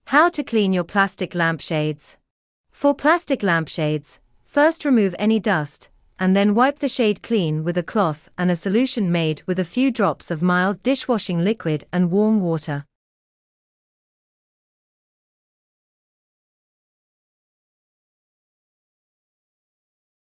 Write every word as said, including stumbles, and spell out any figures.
How to clean your plastic lampshades. For plastic lampshades, first remove any dust, and then wipe the shade clean with a cloth and a solution made with a few drops of mild dishwashing liquid and warm water.